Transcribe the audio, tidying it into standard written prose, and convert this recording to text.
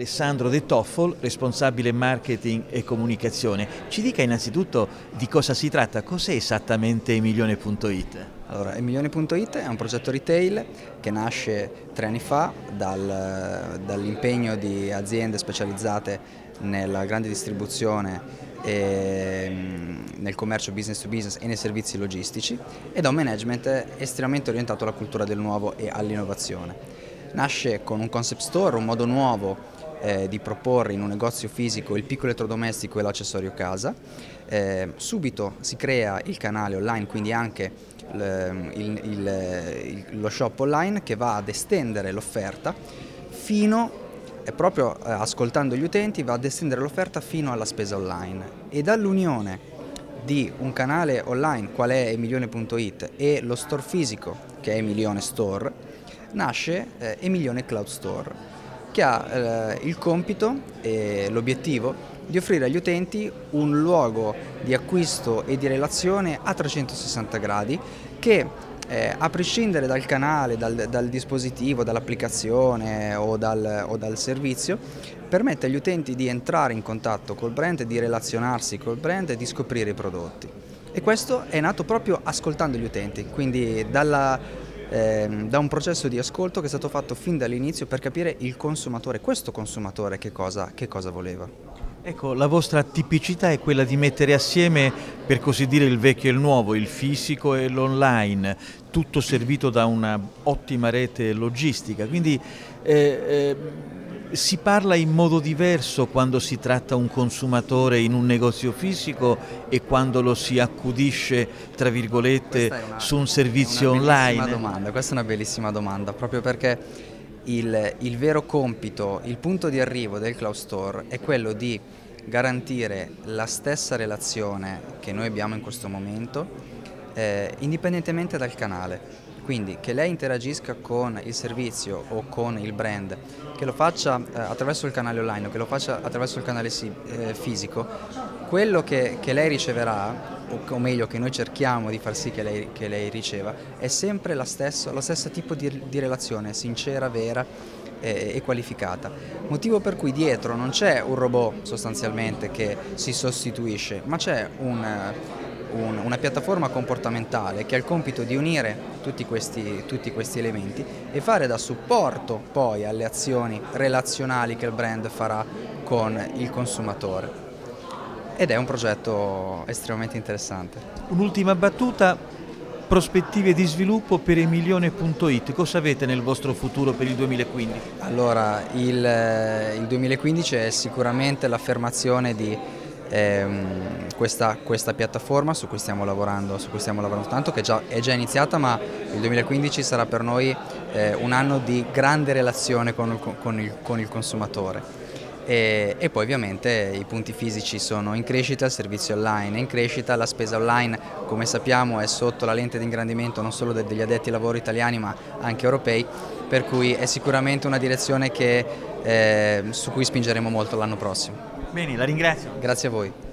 Alessandro De Toffol, responsabile marketing e comunicazione. Ci dica innanzitutto di cosa si tratta, cos'è esattamente Emilione.it? Allora, Emilione.it è un progetto retail che nasce 3 anni fa dall'impegno di aziende specializzate nella grande distribuzione e nel commercio business to business e nei servizi logistici e da un management estremamente orientato alla cultura del nuovo e all'innovazione. Nasce con un concept store, un modo nuovo di proporre in un negozio fisico il piccolo elettrodomestico e l'accessorio casa. Subito si crea il canale online, quindi anche lo shop online che va ad estendere l'offerta proprio ascoltando gli utenti, va ad estendere l'offerta fino alla spesa online. E dall'unione di un canale online qual è Emilione.it e lo store fisico che è Emilione Store nasce Emilione Cloud Store, che ha il compito e l'obiettivo di offrire agli utenti un luogo di acquisto e di relazione a 360 gradi che a prescindere dal canale, dal dispositivo, dall'applicazione o dal servizio, permette agli utenti di entrare in contatto col brand, di relazionarsi col brand e di scoprire i prodotti. E questo è nato proprio ascoltando gli utenti, quindi da un processo di ascolto che è stato fatto fin dall'inizio per capire il consumatore, questo consumatore che cosa voleva. Ecco, la vostra tipicità è quella di mettere assieme, per così dire, il vecchio e il nuovo, il fisico e l'online, tutto servito da una ottima rete logistica, quindi si parla in modo diverso quando si tratta un consumatore in un negozio fisico e quando lo si accudisce, tra virgolette, su un servizio online? Questa è una bellissima domanda, proprio perché il vero compito, il punto di arrivo del Cloud Store è quello di garantire la stessa relazione che noi abbiamo in questo momento, indipendentemente dal canale. Quindi che lei interagisca con il servizio o con il brand, che lo faccia attraverso il canale online o che lo faccia attraverso il canale fisico, quello che lei riceverà, o meglio che noi cerchiamo di far sì che lei riceva, è sempre lo stesso tipo di relazione, sincera, vera e qualificata. Motivo per cui dietro non c'è un robot sostanzialmente che si sostituisce, ma c'è una piattaforma comportamentale che ha il compito di unire tutti questi elementi e fare da supporto poi alle azioni relazionali che il brand farà con il consumatore. Ed è un progetto estremamente interessante. Un'ultima battuta, prospettive di sviluppo per Emilione.it, cosa avete nel vostro futuro per il 2015? Allora, il 2015 è sicuramente l'affermazione di questa piattaforma su cui stiamo lavorando tanto, che è già iniziata, ma il 2015 sarà per noi un anno di grande relazione con il consumatore. E poi ovviamente i punti fisici sono in crescita, il servizio online è in crescita, la spesa online come sappiamo è sotto la lente di ingrandimento non solo degli addetti ai lavori italiani ma anche europei, per cui è sicuramente una direzione su cui spingeremo molto l'anno prossimo. Bene, la ringrazio. Grazie a voi.